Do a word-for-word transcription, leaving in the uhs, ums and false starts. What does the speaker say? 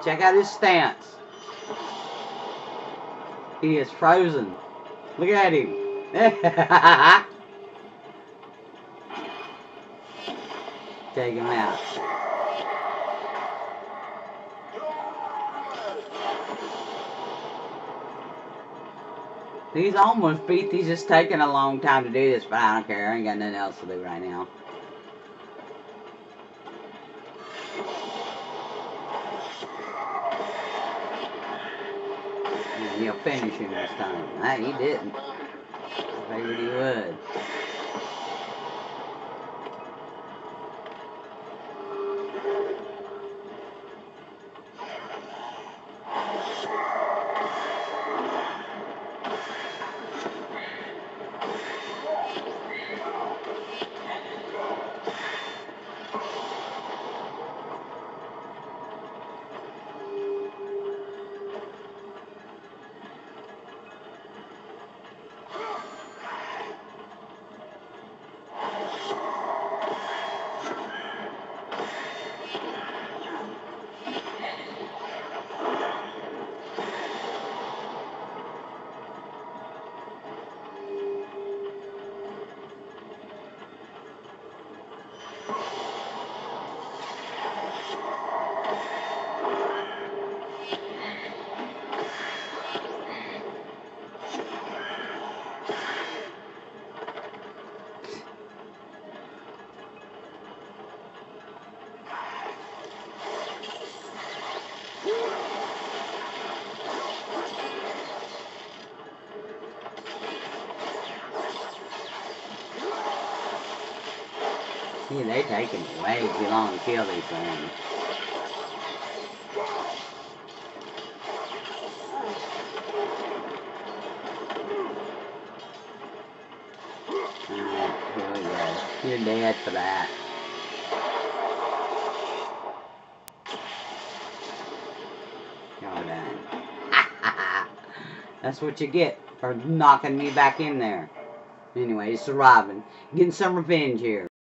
Check out his stance. He is frozen. Look at him. Take him out. He's almost beat. He's just taking a long time to do this, but I don't care. I ain't got nothing else to do right now. And he'll finish him this time. Hey, he didn't. I figured he would. See, they taking way too long to kill these things. Alright, here we go. You're dead for that. Y'all done. That's what you get for knocking me back in there. Anyway, surviving. Getting some revenge here.